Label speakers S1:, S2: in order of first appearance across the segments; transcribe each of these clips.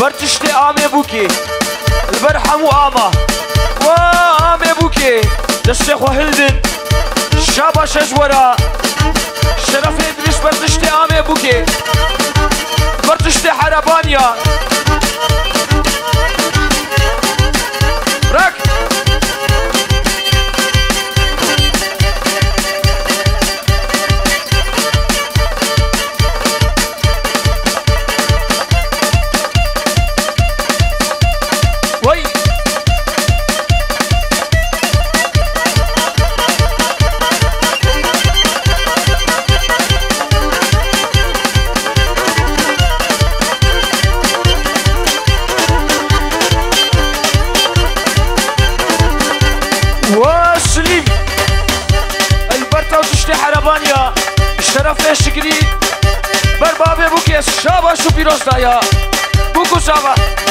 S1: برتشتي آمي بوكي البرحم وآما وآمي بوكي دستي خو هلدن شابا شجورا شرف إدريس برتشتي آمي بوكي برتشتي حربانيا راك وي وسليم البرتا وتشتي حربانيا الشرف الشكري بربابي بوكي شابا شو بيروز دايا بوكو شابا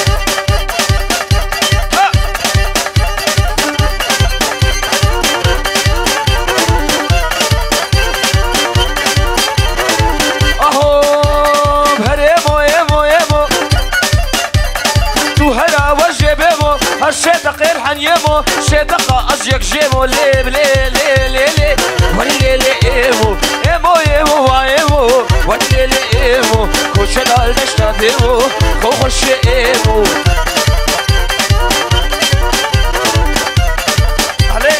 S1: اهو هريمو يمو يمو تو هلا وجه بيمو هالشيطة غير حنيمو شيطة أزيك جيمو ليب لي لي لي لي ولي لي إيمو إيمو إيمو وإيمو ولي لي إيمو خوش دال نشتا بيمو خوش إيمو علي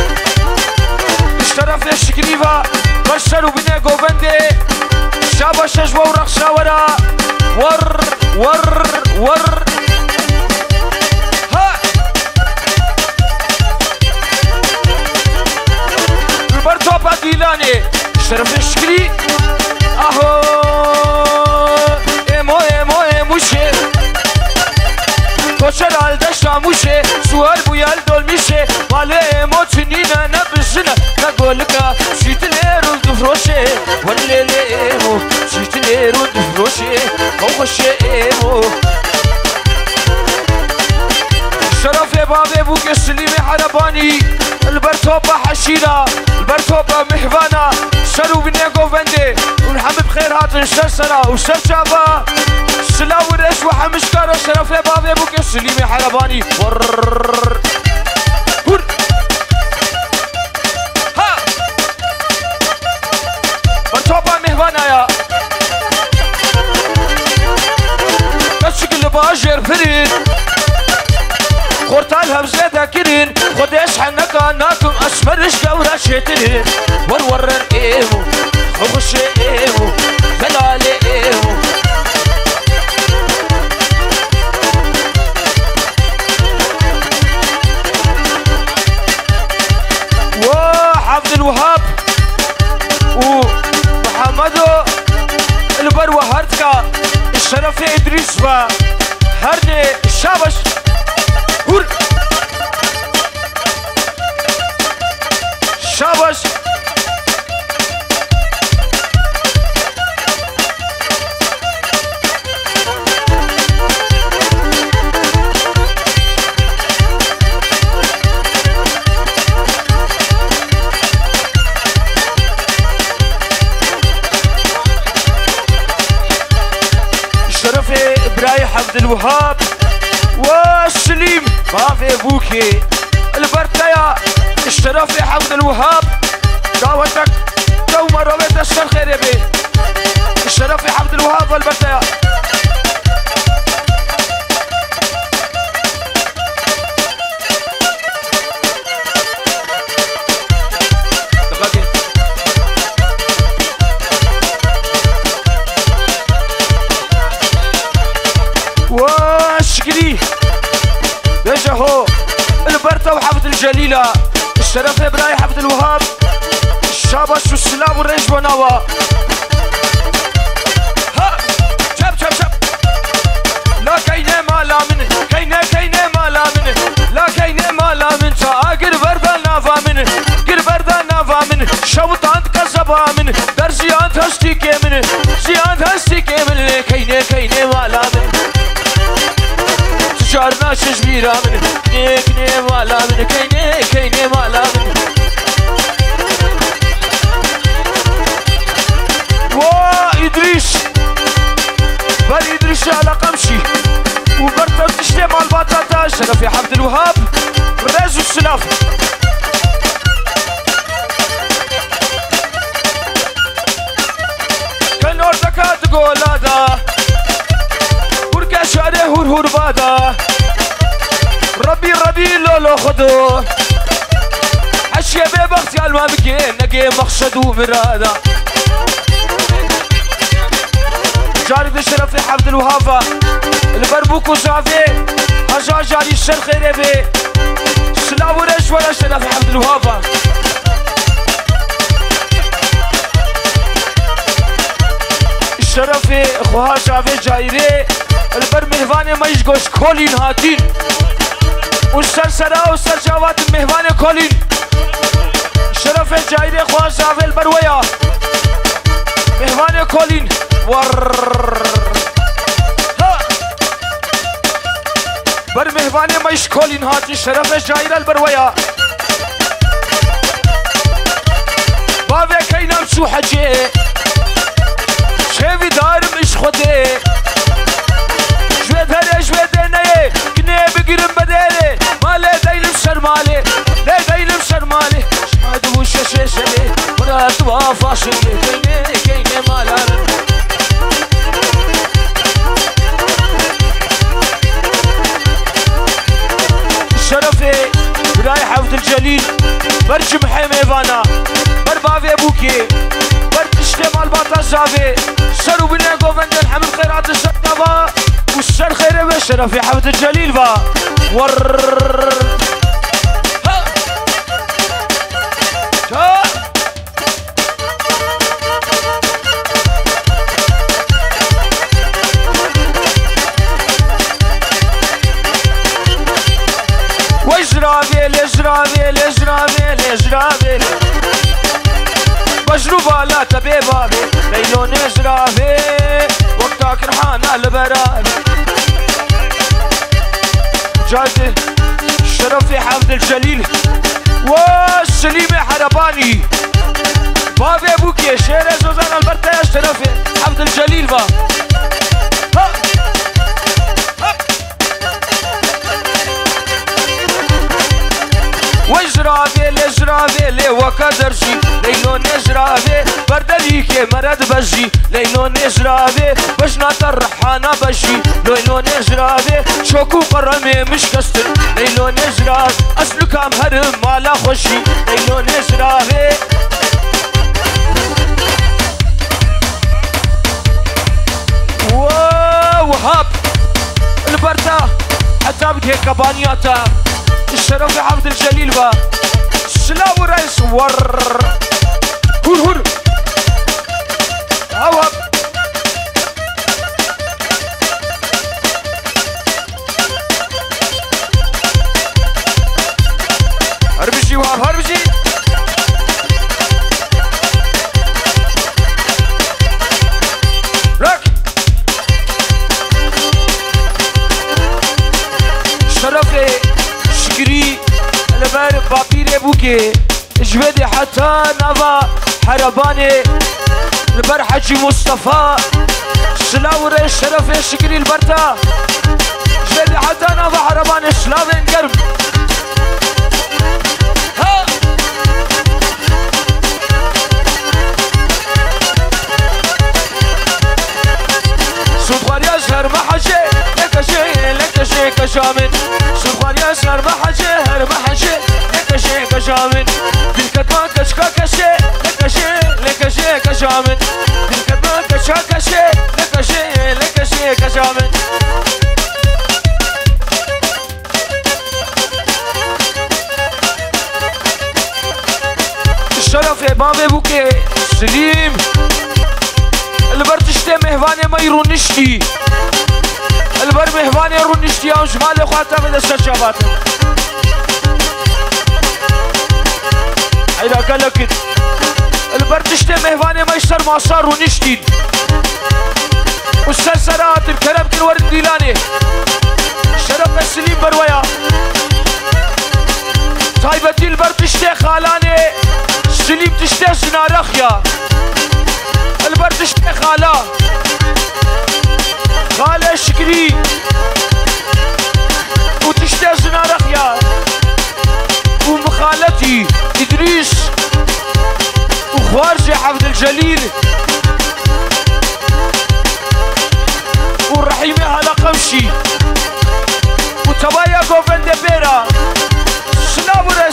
S1: اشترف الشكريفا بشروا بنيكو بندي شابا شجوة ورخشة ورا ور ور ور برتوبة ديلاني شرف الشكري اهو ايمو ايمو ايموشي توشر الدشتا موشي سوال بويال دول ميشي مالي ايمو تنينا نبزنا نقولك شيت ليرو دفروشي ولي لي ايمو شيت ليرو دفروشي خوشي ايمو شرف يا بابي ابوك السليمي حرباني البرتوبة حشيرة البرتوبة محفانة شرو بنيكو فندي ونحمد بخير هاتن شرسرة وشرشابة سلا ورش وحمشكارة شرف يا بابي ابوك السليمي حرباني ور ها برتوبة محفانة يا كشكل باجر فريد خورتالها بزيادة كرين خديش حنكا ناكم أسمرش دورة شترين ورورن إيمو وخش إيمو خلالي إيمو وحفظ الوهاب ومحمدو البروة هردكا الشرف إدريس وهردي الشابش شابش شرفي إبراهيم عبد الوهاب وسليم ما في بوكي البرتايا الشرفي عبد الوهاب دعوتك دوم رويت الشر خير بي الشرفي عبد الوهاب والبرتايا واشكري بيجهو البرتا وحفظ الجليلة الشرف إبراهيم عبد الوهاب الشابش والسلام والريش ونوا ها شب شب شب لا كيني مالا من كيني مالا من لا كيني مالا من تاقر بردا نافا من قر بردا نافا من شوطان كذبا من در زيان هستي كمن زيان هستي كمن كيني مالا من تجارنا شجبيرا من كيني مالا من كيني مالا من وا إدريس بل إدريس على قمشي گولادا هورکا شاره هور هور بادا ربی ربی لولو خدو حشیه به بختی علما بگه نگه مقصد و مرادا جاري بشرف حمد الوهابة البربوك وزافي هجا جاري الشر خيري بي سلا ورش ولا شرف حمد الوهابة الشرفي اخوها شافي جايري البر مهواني ما يشقوش كولين هاتين والسر سرا والسر جوات مهواني كولين الشرفي جايري اخوها شافي البرويا مهواني كولين ور ها بر مهواني ما يشكولين هاتي الشرف جايرة البرويا بابي كينا مشو حجي شيفي دار مش خدي شويت هري شويت هني كني بقرم بديلي مالي دايلم شرمالي لي دايلم شرمالي شماد وشششلي مرات وافاشلي كيني كيني مالان شرفي براي حفظ الجليل برجم حميفانا بربافي ابوكي برتشتي مال باطا جافي شرو بنا قوفند الحمد خيرات الشرطة والشر خير بشرفي حفظ الجليل با ور ها اجرابي بجربة لا تبي بابي ليلون اجرابي وقتك رحانة البرابي جادي شرفي حمد الجليل والسليمي حرباني بابي ابوكي شيري زوزان البرتاش شرفي حمد الجليل با وجرابي لي وكدرشي لينو نجرابي بردليكي مرد بجي لينو نجرابي بجنا الرحانة بجي لينو نجرابي شوكو قرمي مش كستر لينو نجرابي أسلك عم هرم مالا خوشي لينو نجرابي وهاب البرتا حتى بدي كبانياتا الشرف عبد الجليل با سلاو رئيس ور هور هور هواب هربجي وهاب هربجي لك شرفي شكري البر بابيري بوكي جبدي حتى نبا حرباني البر حجي مصطفى سلاوري الشرفي شكري البرتا جبدي حتى نبا حرباني سلاوين قرب ها سبحان يا شهر ما حجي لك شيء كشامن سبحان يا شهر ما حجي هر ما حجي لك شيء كشامن بالكتما كشكا كشي لك شيء كشامن بالكتما كشكا كشي لك شيء كشامن الشرف يا بابي بوكي سليم البرتشتي مهواني ما يرونشتي البر مهواني يرونشتي يا جمال اخواتا من الشجابات عيدا قالك البرتشتي مهواني ما يشتر ما صار ونشتي والسلسلات الكلام كل ورد ديلاني شرف السليم برويا طيبتي البرتشتي خالاني سليم تشتي زنارخيا البر تشتي خالة شكري وتشتي زنارخيا ومخالتي إدريس وخوارجي حفظ الجليل باشی متوایه گوونده بیرا شنا برش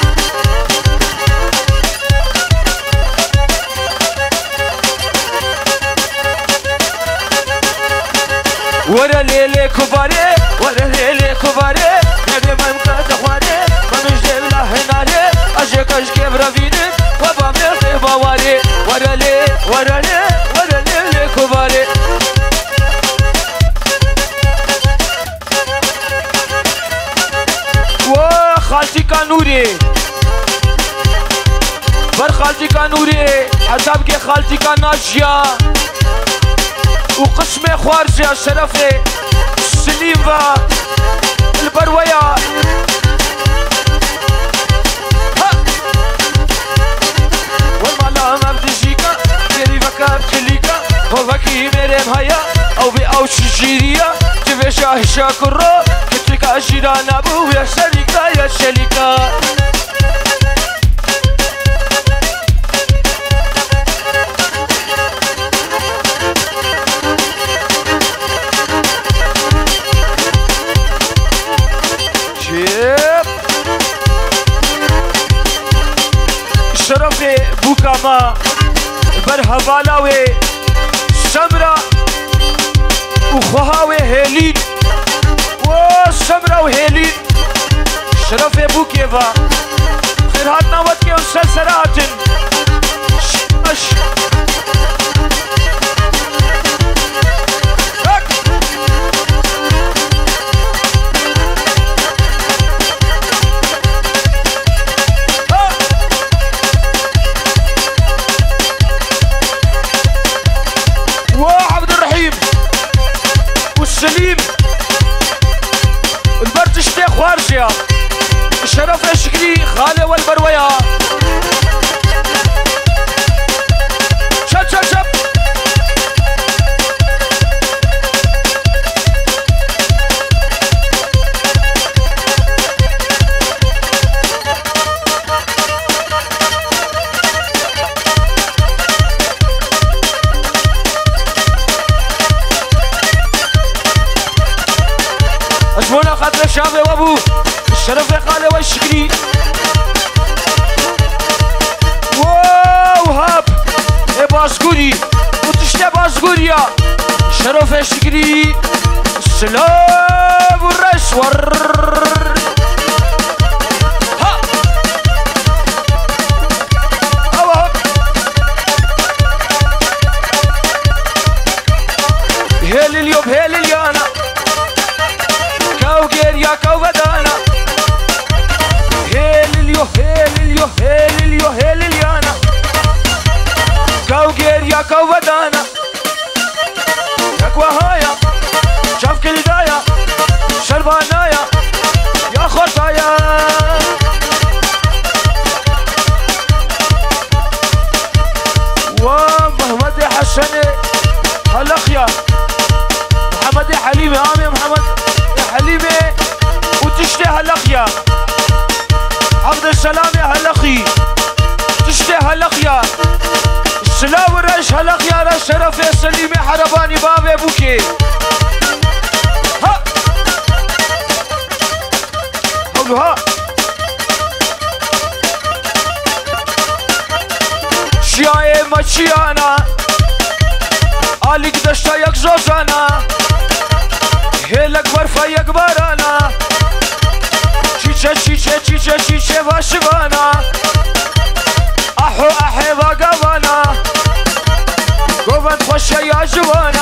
S1: ورا ليلي كباري ورا ليلي كباري نبي ما يمكن تخواني ما نجيب له هناري أجيك أجيب رافيني وابا ملقي بواري ورا لي ورا لي ورا ليلي كباري خالتي كانوري بر خالتي كانوري حسابك خالتي كاناشيا وقسمي خوارجة شرفي سليمة البروية والمالا ما بدجيكا ديري فكا بكليكا وفاكي ميريم هيا او بي او شجيريا تفشا هشا كرو كتلكا جيران ابو يا شريكا يا شريكا شرفي بوكاما برهبالاوي سمرة وخهاوي هيلين وسمرة وهيلين شرفي بوكيفا خيراتنا ودكي وسلسلات سليم البرتش تي خوارجيا الشرف الشكري خالي والبرويا شب شب شب أجمونا خاطر شابي وابو الشرف خالي والشكري واو هاب اي باسكوري وتشتي باسكوريا الشرف الشكري السلام والرشور ها أو هاب هيل اليوم هيل اليانا كوغيريا كوغدانا هيليو هيليو هيليو هيليانا كوغيريا كوغدانا يكوا هايا شاف كل دايا شربانايا يا خطايا ومحمد حسني هلخيا محمد حليمي عامي محمد حليمي وتشتي هالأخيا عبد السلام يا هالأخي تشتي هالأخيا السلام والرش هالأخيا رش شرف يا سليمي حرباني بابي أبوكي ها قولوا ها شياي ما شيانا عليك دشتا يك زوزانا هيلك برفا يكبرانا شيشة شيشة شيشة شيشة واشوانا أحو أحي وقوانا قوان خوشة يا جوانا